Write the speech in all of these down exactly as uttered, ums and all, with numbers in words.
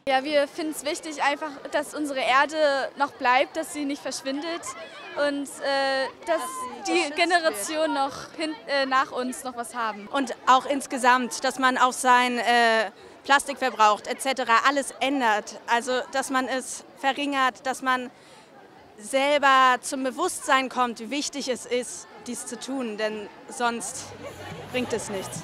Ja, wir finden es wichtig, einfach, dass unsere Erde noch bleibt, dass sie nicht verschwindet und äh, dass die Generation noch hin, äh, nach uns noch was haben. Und auch insgesamt, dass man auch sein äh, Plastikverbrauch et cetera alles ändert. Also dass man es verringert, dass man selber zum Bewusstsein kommt, wie wichtig es ist, dies zu tun, denn sonst bringt es nichts.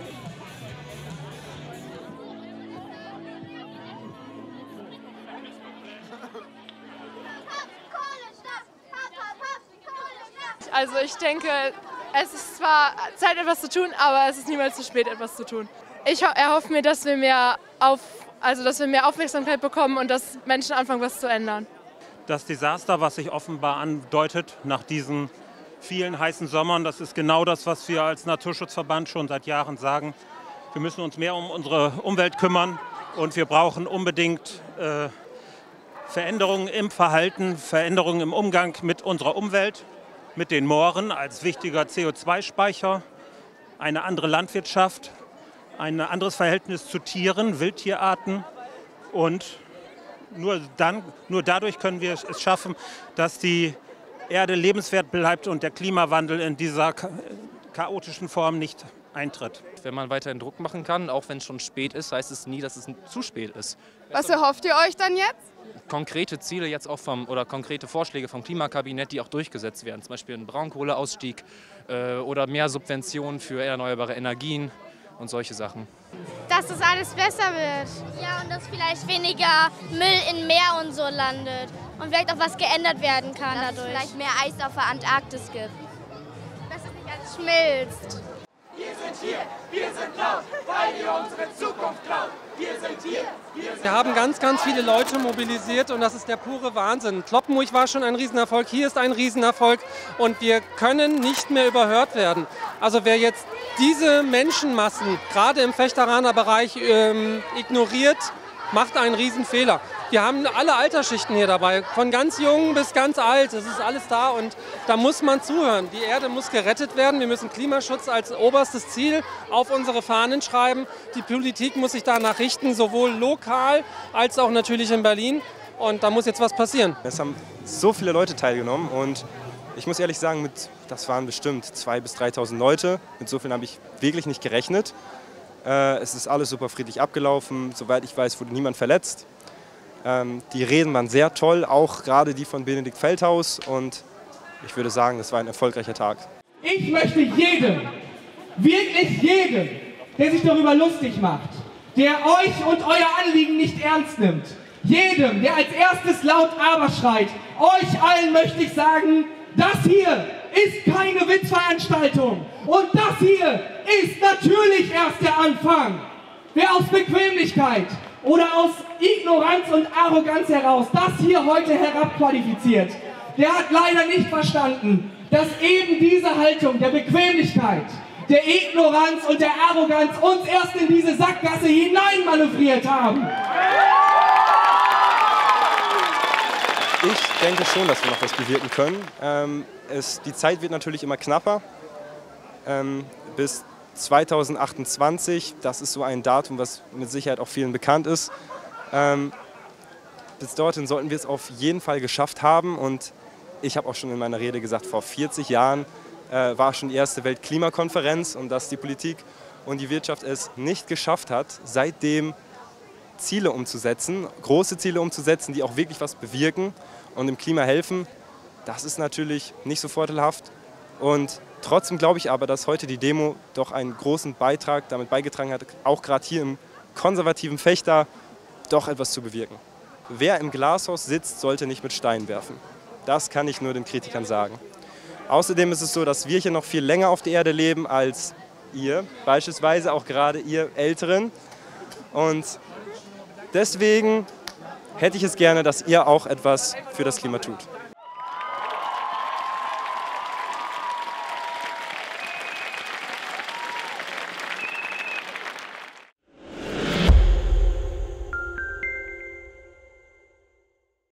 Also ich denke, es ist zwar Zeit, etwas zu tun, aber es ist niemals zu spät, etwas zu tun. Ich erhoffe mir, dass wir mehr, auf, also dass wir mehr Aufmerksamkeit bekommen und dass Menschen anfangen, was zu ändern. Das Desaster, was sich offenbar andeutet nach diesen vielen heißen Sommern, das ist genau das, was wir als Naturschutzverband schon seit Jahren sagen. Wir müssen uns mehr um unsere Umwelt kümmern und wir brauchen unbedingt äh, Veränderungen im Verhalten, Veränderungen im Umgang mit unserer Umwelt, mit den Mooren als wichtiger C O zwei Speicher, eine andere Landwirtschaft, ein anderes Verhältnis zu Tieren, Wildtierarten und nur, dann, nur dadurch können wir es schaffen, dass die Erde lebenswert bleibt und der Klimawandel in dieser chaotischen Form nicht eintritt. Wenn man weiterhin Druck machen kann, auch wenn es schon spät ist, heißt es nie, dass es zu spät ist. Was erhofft ihr euch dann jetzt? Konkrete Ziele jetzt auch vom, oder konkrete Vorschläge vom Klimakabinett, die auch durchgesetzt werden. Zum Beispiel ein Braunkohleausstieg äh, oder mehr Subventionen für erneuerbare Energien und solche Sachen. Dass das alles besser wird. Ja, und dass vielleicht weniger Müll in Meer und so landet. Und vielleicht auch was geändert werden kann dass dadurch. Dass es vielleicht mehr Eis auf der Antarktis gibt. Dass es nicht alles schmilzt. Wir sind hier, wir sind laut, weil ihr unsere Zukunft klaut. Wir sind hier, wir sind Wir haben ganz, ganz viele Leute mobilisiert und das ist der pure Wahnsinn. Kloppenburg war schon ein Riesenerfolg, hier ist ein Riesenerfolg und wir können nicht mehr überhört werden. Also wer jetzt diese Menschenmassen, gerade im Fechteraner Bereich, ähm, ignoriert, macht einen Riesenfehler. Wir haben alle Altersschichten hier dabei, von ganz jung bis ganz alt, es ist alles da und da muss man zuhören. Die Erde muss gerettet werden, wir müssen Klimaschutz als oberstes Ziel auf unsere Fahnen schreiben. Die Politik muss sich danach richten, sowohl lokal als auch natürlich in Berlin und da muss jetzt was passieren. Es haben so viele Leute teilgenommen und ich muss ehrlich sagen, mit, das waren bestimmt zweitausend bis dreitausend Leute, mit so vielen habe ich wirklich nicht gerechnet. Äh, es ist alles super friedlich abgelaufen, soweit ich weiß, wurde niemand verletzt. Ähm, die Reden waren sehr toll, auch gerade die von Benedikt Feldhaus und ich würde sagen, das war ein erfolgreicher Tag. Ich möchte jedem, wirklich jedem, der sich darüber lustig macht, der euch und euer Anliegen nicht ernst nimmt, jedem, der als erstes laut aber schreit, euch allen möchte ich sagen, das hier ist keine Witzveranstaltung und das hier ist natürlich erst der Anfang. Wer aus Bequemlichkeit oder aus Ignoranz und Arroganz heraus das hier heute herabqualifiziert, der hat leider nicht verstanden, dass eben diese Haltung der Bequemlichkeit, der Ignoranz und der Arroganz uns erst in diese Sackgasse hineinmanövriert haben. Ich denke schon, dass wir noch was bewirken können. Ähm, es, die Zeit wird natürlich immer knapper. Ähm, bis zweitausendachtundzwanzig, das ist so ein Datum, was mit Sicherheit auch vielen bekannt ist. Ähm, bis dorthin sollten wir es auf jeden Fall geschafft haben. Und ich habe auch schon in meiner Rede gesagt, vor vierzig Jahren äh, war schon die erste Weltklimakonferenz und dass die Politik und die Wirtschaft es nicht geschafft hat, seitdem Ziele umzusetzen, große Ziele umzusetzen, die auch wirklich was bewirken und dem Klima helfen. Das ist natürlich nicht so vorteilhaft. Und trotzdem glaube ich aber, dass heute die Demo doch einen großen Beitrag damit beigetragen hat, auch gerade hier im konservativen Fechter doch etwas zu bewirken. Wer im Glashaus sitzt, sollte nicht mit Steinen werfen. Das kann ich nur den Kritikern sagen. Außerdem ist es so, dass wir hier noch viel länger auf der Erde leben als ihr, beispielsweise auch gerade ihr Älteren. Und deswegen hätte ich es gerne, dass ihr auch etwas für das Klima tut.